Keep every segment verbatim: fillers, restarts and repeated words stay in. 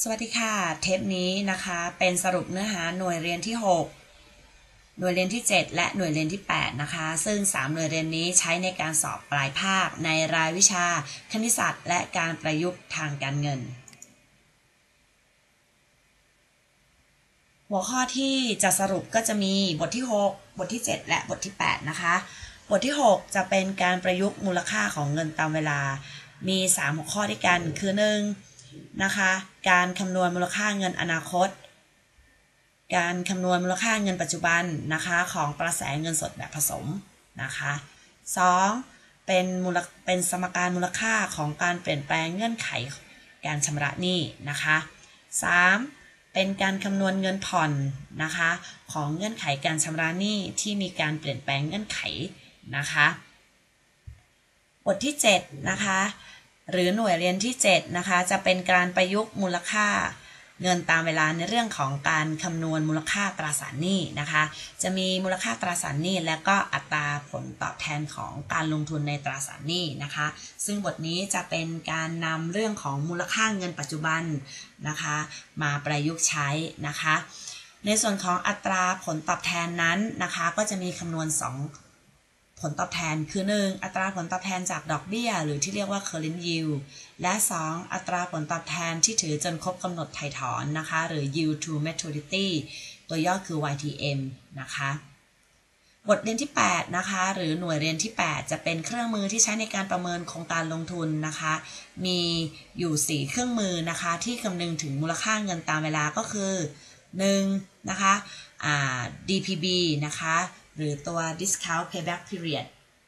สวัสดีค่ะเทปนี้นะคะเป็นสรุปเนื้อหาหน่วยเรียนที่หกหน่วยเรียนที่เจ็ดและหน่วยเรียนที่แปดนะคะซึ่งสามหน่วยเรียนนี้ใช้ในการสอบปลายภาคในรายวิชาคณิตศาสตร์และการประยุกต์ทางการเงินหัวข้อที่จะสรุปก็จะมีบทที่หกบทที่เจ็ดและบทที่แปดนะคะบทที่หกจะเป็นการประยุกต์มูลค่าของเงินตามเวลามีสามหัวข้อด้วยกันคือหนึ่งนะคะการคำนวณมูลค่าเงินอนาคตการคำนวณมูลค่าเงินปัจจุบันนะคะของกระแสเงินสดแบบผสมนะคะสองเป็นมูลเป็นสมการมูลค่าของการเปลี่ยนแปลงเงื่อนไขการชำระหนี้นะคะสามเป็นการคำนวณเงินผ่อนนะคะของเงื่อนไขการชำระหนี้ที่มีการเปลี่ยนแปลงเงื่อนไขนะคะบทที่เจ็ดนะคะหรือหน่วยเรียนที่เจ็ดนะคะจะเป็นการประยุกต์มูลค่าเงินตามเวลาในเรื่องของการคำนวณมูลค่าตราสารหนี้นะคะจะมีมูลค่าตราสารหนี้และก็อัตราผลตอบแทนของการลงทุนในตราสารหนี้นะคะซึ่งบทนี้จะเป็นการนำเรื่องของมูลค่าเงินปัจจุบันนะคะมาประยุกต์ใช้นะคะในส่วนของอัตราผลตอบแทนนั้นนะคะก็จะมีคำนวณสองผลตอบแทนคือหนึ่งอัตราผลตอบแทนจากดอกเบี้ยหรือที่เรียกว่า current yield และสองอัตราผลตอบแทนที่ถือจนครบกำหนดไถ่ถอนนะคะหรือ yield to maturity ตัวย่อคือ วาย ที เอ็ม นะคะบทเรียนที่แปดนะคะหรือหน่วยเรียนที่แปดจะเป็นเครื่องมือที่ใช้ในการประเมินโครงการลงทุนนะคะมีอยู่สี่เครื่องมือนะคะที่คำนึงถึงมูลค่าเงินตามเวลาก็คือหนึ่งนะคะอ่า ดี พี บี นะคะหรือตัว discount payback period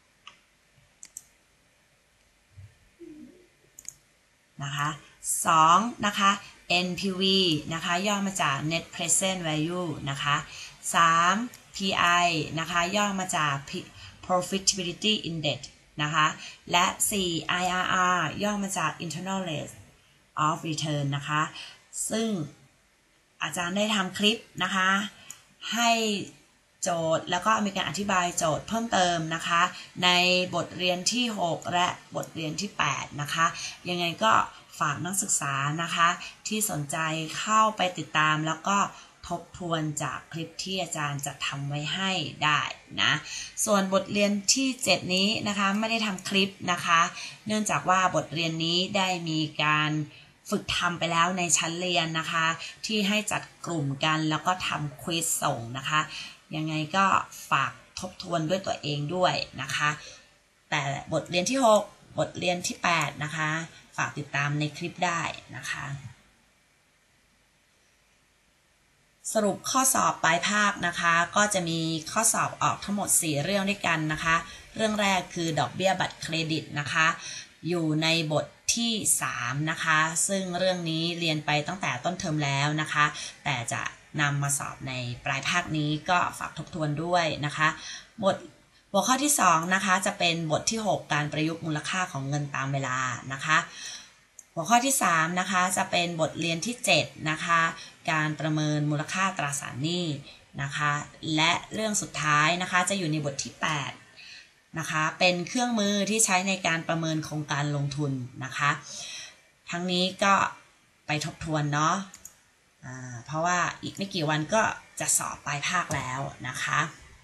นะคะสองนะคะ เอ็น พี วี นะคะย่อมาจาก net present value นะคะสาม พี ไอ นะคะย่อมาจาก profitability index นะคะและสี่ ไอ อาร์ อาร์ ย่อมาจาก internal rate of return นะคะซึ่งอาจารย์ได้ทำคลิปนะคะให้โจทย์แล้วก็มีการอธิบายโจทย์เพิ่มเติมนะคะในบทเรียนที่หกและบทเรียนที่แปดนะคะยังไงก็ฝากนักศึกษานะคะที่สนใจเข้าไปติดตามแล้วก็ทบทวนจากคลิปที่อาจารย์จะทำไว้ให้ได้นะส่วนบทเรียนที่เจ็ดนี้นะคะไม่ได้ทำคลิปนะคะเนื่องจากว่าบทเรียนนี้ได้มีการฝึกทำไปแล้วในชั้นเรียนนะคะที่ให้จัดกลุ่มกันแล้วก็ทำควิสส่งนะคะยังไงก็ฝากทบทวนด้วยตัวเองด้วยนะคะแต่บทเรียนที่หกบทเรียนที่แปดนะคะฝากติดตามในคลิปได้นะคะสรุปข้อสอบปลายภาคนะคะก็จะมีข้อสอบออกทั้งหมดสี่เรื่องด้วยกันนะคะเรื่องแรกคือดอกเบี้ยบัตรเครดิตนะคะอยู่ในบทที่สามนะคะซึ่งเรื่องนี้เรียนไปตั้งแต่ต้นเทอมแล้วนะคะแต่จะนำมาสอบในปลายภาคนี้ก็ฝากทบทวนด้วยนะคะบทหัวข้อที่สองนะคะจะเป็นบทที่หกการประยุกต์มูลค่าของเงินตามเวลานะคะหัวข้อที่สามนะคะจะเป็นบทเรียนที่เจ็ดนะคะการประเมินมูลค่าตราสารหนี้นะคะและเรื่องสุดท้ายนะคะจะอยู่ในบทที่แปดนะคะเป็นเครื่องมือที่ใช้ในการประเมินโครงการลงทุนนะคะทั้งนี้ก็ไปทบทวนเนาะเพราะว่าอีกไม่กี่วันก็จะสอบปลายภาคแล้วนะคะ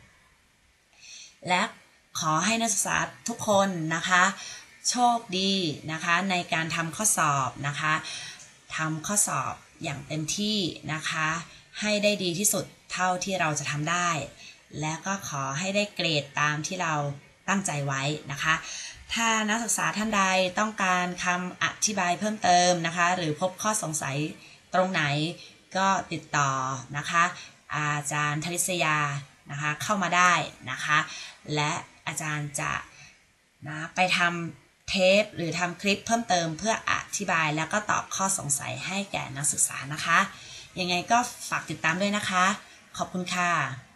และขอให้นักศึกษาทุกคนนะคะโชคดีนะคะในการทำข้อสอบนะคะทำข้อสอบอย่างเต็มที่นะคะให้ได้ดีที่สุดเท่าที่เราจะทำได้และก็ขอให้ได้เกรดตามที่เราตั้งใจไว้นะคะถ้านักศึกษาท่านใดต้องการคำอธิบายเพิ่มเติมนะคะหรือพบข้อสงสัยตรงไหนก็ติดต่อนะคะอาจารย์ธริศยานะคะเข้ามาได้นะคะและอาจารย์จะนะไปทำเทปหรือทำคลิปเพิ่มเติมเพื่ออธิบายแล้วก็ตอบข้อสงสัยให้แก่นักศึกษานะคะยังไงก็ฝากติดตามด้วยนะคะขอบคุณค่ะ